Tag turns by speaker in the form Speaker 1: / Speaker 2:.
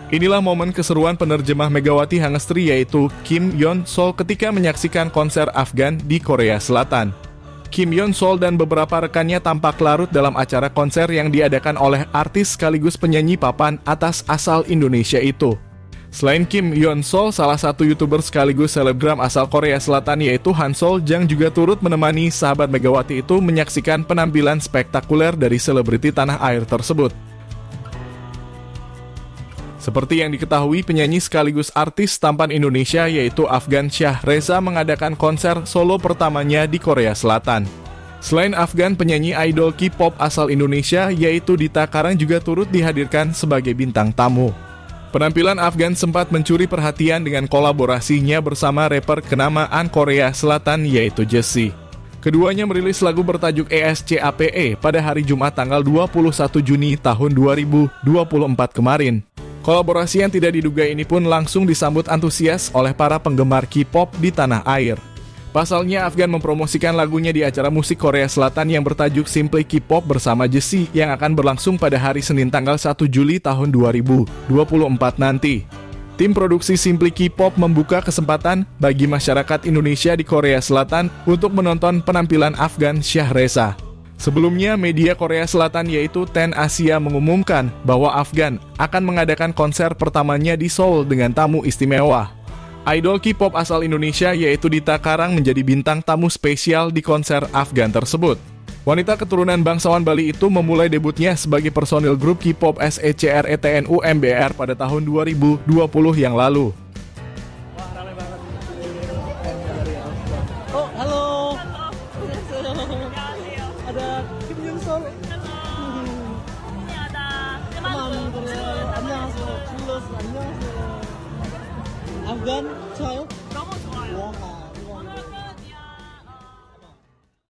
Speaker 1: Inilah momen keseruan penerjemah Megawati Hangestri yaitu Kim Yeon Sol ketika menyaksikan konser Afgan di Korea Selatan. Kim Yeon Sol dan beberapa rekannya tampak larut dalam acara konser yang diadakan oleh artis sekaligus penyanyi papan atas asal Indonesia itu. Selain Kim Yeon Sol, salah satu YouTuber sekaligus selebgram asal Korea Selatan yaitu Han Sol Jang juga turut menemani sahabat Megawati itu menyaksikan penampilan spektakuler dari selebriti tanah air tersebut. Seperti yang diketahui, penyanyi sekaligus artis tampan Indonesia yaitu Afgan Shah Reza mengadakan konser solo pertamanya di Korea Selatan. Selain Afgan, penyanyi idol K-pop asal Indonesia yaitu Dita Karang juga turut dihadirkan sebagai bintang tamu. Penampilan Afgan sempat mencuri perhatian dengan kolaborasinya bersama rapper kenamaan Korea Selatan yaitu Jessi. Keduanya merilis lagu bertajuk ESCAPE pada hari Jumat tanggal 21 Juni tahun 2024 kemarin. Kolaborasi yang tidak diduga ini pun langsung disambut antusias oleh para penggemar K-pop di tanah air. Pasalnya, Afgan mempromosikan lagunya di acara musik Korea Selatan yang bertajuk Simply K-pop bersama Jessi yang akan berlangsung pada hari Senin tanggal 1 Juli tahun 2024 nanti. Tim produksi Simply K-pop membuka kesempatan bagi masyarakat Indonesia di Korea Selatan untuk menonton penampilan Afgan Shah Reza. Sebelumnya, media Korea Selatan yaitu Ten Asia mengumumkan bahwa Afgan akan mengadakan konser pertamanya di Seoul dengan tamu istimewa. Idol K-pop asal Indonesia yaitu Dita Karang menjadi bintang tamu spesial di konser Afgan tersebut. Wanita keturunan bangsawan Bali itu memulai debutnya sebagai personil grup K-pop SECRETNU MBR pada tahun 2020 yang lalu.
Speaker 2: Wah, ramai banget. Oh, halo. ada Kim Yeon Sol.
Speaker 3: ini ada
Speaker 2: teman Korea. 안녕하세요. 안녕하세요. Afgan child.